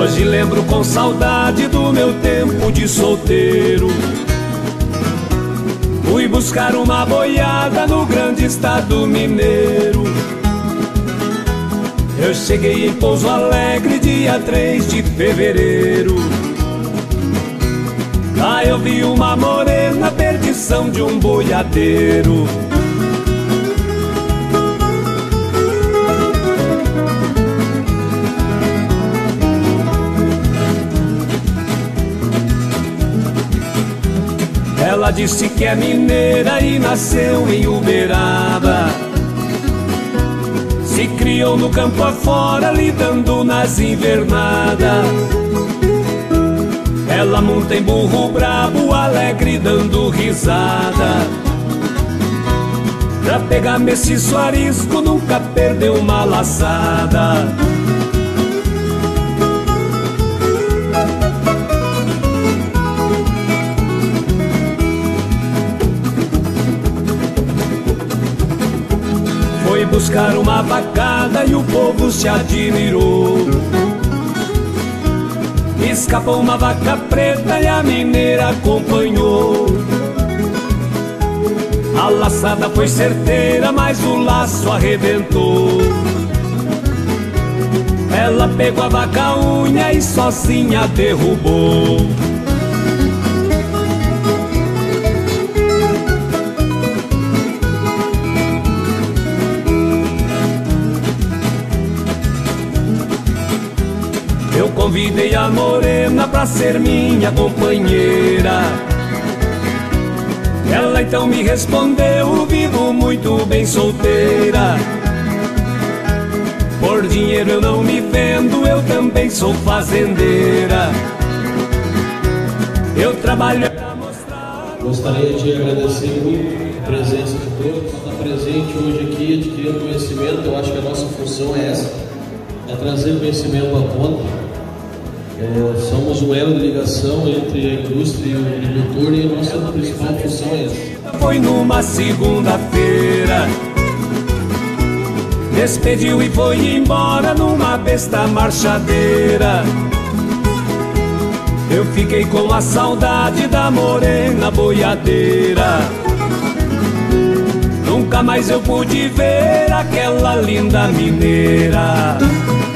Hoje lembro com saudade do meu tempo de solteiro. Fui buscar uma boiada no grande estado mineiro. Eu cheguei em Pouso Alegre dia 3 de fevereiro. Lá eu vi uma morena, perdição de um boiadeiro. Ela disse que é mineira e nasceu em Uberaba. Se criou no campo afora, lidando nas invernadas. Ela monta em burro brabo, alegre, dando risada. Pra pegar mestiço arisco, nunca perdeu uma laçada. Foi buscar uma vacada e o povo se admirou. Escapou uma vaca preta e a mineira acompanhou. A laçada foi certeira, mas o laço arrebentou. Ela pegou a vaca unha e sozinha derrubou. Eu convidei a morena pra ser minha companheira. Ela então me respondeu: vivo muito bem solteira. Por dinheiro eu não me vendo, eu também sou fazendeira. Eu trabalho pra mostrar. Gostaria de agradecer muito a presença de todos. Estar presente hoje aqui, adquirindo conhecimento. Eu acho que a nossa função é essa, é trazer conhecimento à ponta. Somos um elo de ligação entre a indústria e o agricultor, e a nossa principal função é essa. Foi numa segunda-feira, despediu e foi embora numa besta marchadeira. Eu fiquei com a saudade da morena boiadeira. Nunca mais eu pude ver aquela linda mineira.